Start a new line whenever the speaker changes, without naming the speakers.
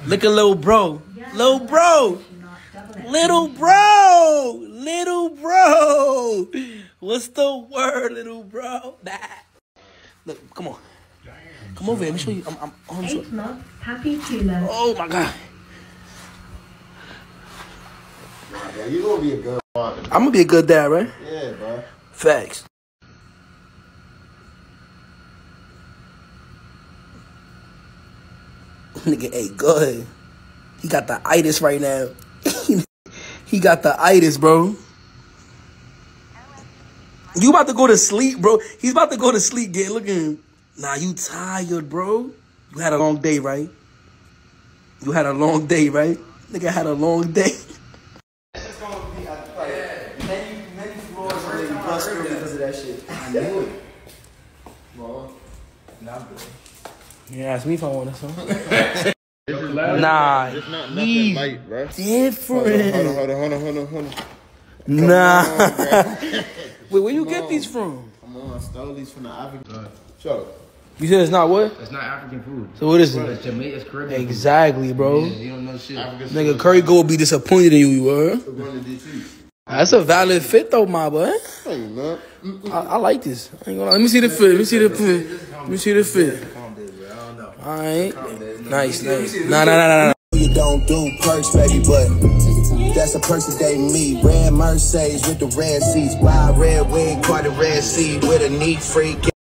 Look at little bro. Little bro. Little bro. Little bro. What's the word, little bro? Nah. Look, come on. Come over here. Let me show you. I'm
8 months, happy Tula.
Oh my God.
Yeah, you gonna be a good father.
I'm gonna be a good dad, right?
Yeah, bro.
Facts. Nigga, hey, go ahead. He got the itis right now. He got the itis, bro. You about to go to sleep, bro. He's about to go to sleep. Look at him. Nah, you tired, bro. You had a long day, right? You had a long day, right? Nigga had a long day.
It's gonna be many floors where you bust through because of that shit. I knew it. Well, not good.
You asked me if I wanted some.
Nah, it's not nothing light, bro.
Different.
Hold on.
Nah. Wait, where you get these from?
Come on, I stole these from the African. Sure.
You said it's not what?
It's not African food.
So what is it?
It's Jamaican, it's Caribbean.
Exactly, bro.
Yeah, you don't know shit.
Nigga, Curry Go will be disappointed in you, bro. That's a valid fit, though, my boy. I like this. I ain't gonna lie. Let me see the fit. Let me see the fit. All right. Nice. Nah.
You don't do perks, baby, but that's a perks that they me. Red Mercedes with the red seats. Buy a red wig, quite a red seat with a neat freak.